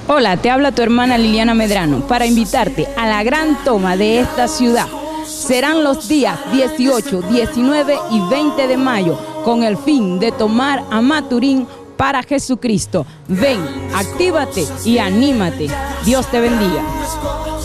Hola, te habla tu hermana Liliana Medrano para invitarte a la gran toma de esta ciudad. Serán los días 18, 19 y 20 de mayo con el fin de tomar a Maturín para Jesucristo. Ven, actívate y anímate. Dios te bendiga.